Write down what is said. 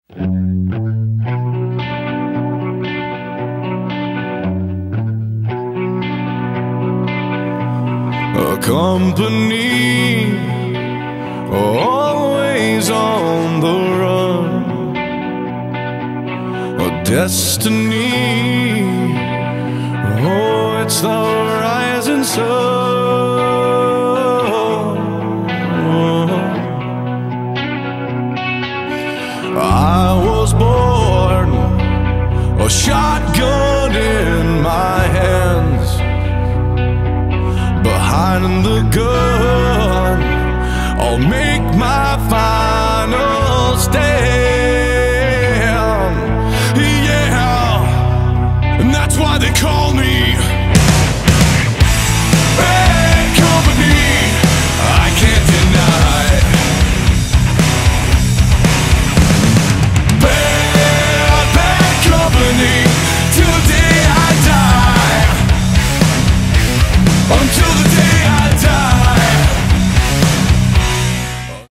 A company, always on the run. A destiny, oh, it's the rising sun. I was born, a shotgun in my hands. Behind the gun, I'll make my final